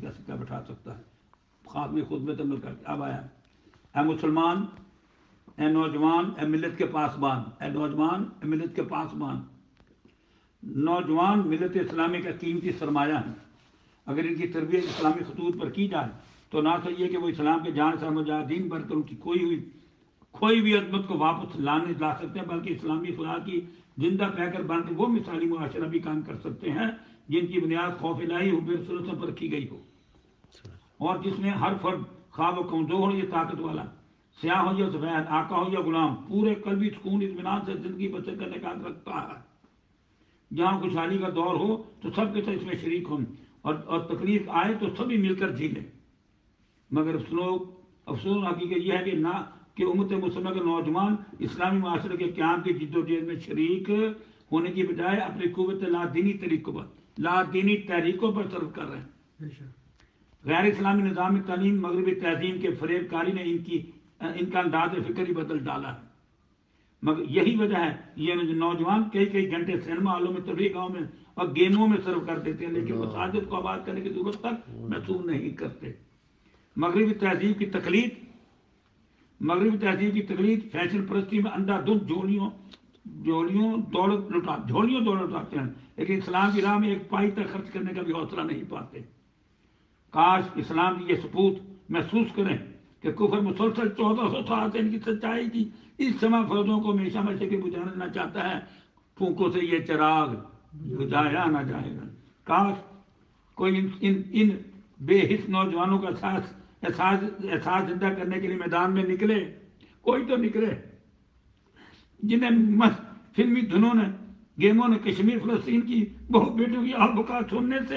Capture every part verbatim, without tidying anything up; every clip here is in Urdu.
کا سکہ بٹھا سکتا ہے. خواب میں خود میں تمل کر کے اب آیا. اے مسلمان، اے نوجوان، اے ملت کے پاسبان، اے نوجوان، اے ملت کے پاسبان. نوجوان ملت اسلامی کا قیمتی سرمایہ ہیں. اگر ان کی تربیت اسلامی خطوط پر کی جائے تو نہ تو یہ کہ وہ اسلام کے جان سے مجاہدین بن کر ان کی کوئی ہوئی کوئی بھی عظمت کو واپس لانے لا سکتے ہیں، بلکہ اسلامی اخلاق کی زندہ پیکر بن کر وہ مثالی معاشرہ بھی کام کر سکتے ہیں جن کی بنیاد خوف الہی حب رسول اللہ پر کی گئی ہو، اور جس میں ہر فرد خواہ وہ کمزور ہو یا طاقت والا، سیاہ ہو یا سفید، آقا ہو یا غلام، پورے قلبی سکون اطمینان سے زندگی بسر کرنے کا حق رکھتا ہے. جہاں خوشحالی کا دور ہو تو سب کے ساتھ اس میں شریک ہوں، اور اور تکلیف آئے تو سبھی مل کر جھیلیں. مگر افسوس افسوس حقیقت یہ ہے کہ نہ کہ امت مسلمہ کے نوجوان اسلامی معاشرے کے قیام کی جد و جہد میں شریک ہونے کی بجائے اپنی قوت لادینی طریقوں پر لادینی تحریکوں پر صرف کر رہے ہیں. غیر اسلامی نظام تعلیم مغربی تہذیب کے فریب کاری نے ان کی ان کا انداز فکر ہی بدل ڈالا ہے. مگر یہی وجہ ہے یہ نوجوان کئی کئی گھنٹے سینما ہالوں میں، تفریح گاہوں میں اور گیموں میں صرف کر دیتے ہیں، لیکن وہ ساجد کو آباد کرنے کی ضرورت تک محسوس نہیں کرتے. مغربی تہذیب کی تقلید مغربی تہذیب کی تقلید فیشن پرستی میں اندھا دھند جھولیوں جھولیوں دولت لٹا جھولیوں دولت لٹاتے ہیں، لیکن اسلام کی راہ میں ایک پائی تک خرچ کرنے کا بھی حوصلہ نہیں پاتے. کاش اسلام کی یہ سپوت محسوس کریں کہ کفر مسلسل چودہ سو سال سے ان کی سچائی کی اس سما فروزوں کو ہمیشہ ہمیشہ کے بجھانا چاہتا ہے. پھونکوں سے یہ چراغ بجھایا نہ جائے گا. کاش کوئی ان ان, ان بے حس نوجوانوں کا احساس احساس احساس زندہ کرنے کے لیے میدان میں نکلے. کوئی تو نکلے جنہیں مست فلمی دھنوں نے گیموں نے کشمیر فلسطین کی بہو بیٹوں کی آہ بکا سننے سے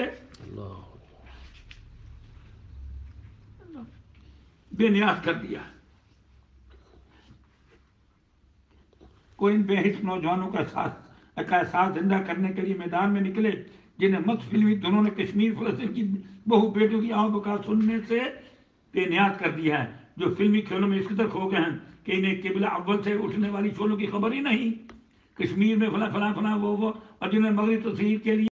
بے نیاز کر دیا. کوئی ان بے حس نوجوانوں کا احساس کا احساس زندہ کرنے کے لیے میدان میں نکلے جنہیں مت فلمی دنوں نے کشمیر فلسطین کی بہو بیٹوں کی آہ بکا سننے سے بے نیاز کر دیا ہے، جو فلمی کھیلوں میں اس قدر کھو گئے ہیں کہ انہیں قبلہ اول سے اٹھنے والی شعلوں کی خبر ہی نہیں. کشمیر میں فلاں فلاں فلاں وہ وہ اور جنہیں مغربی تصویر کے لیے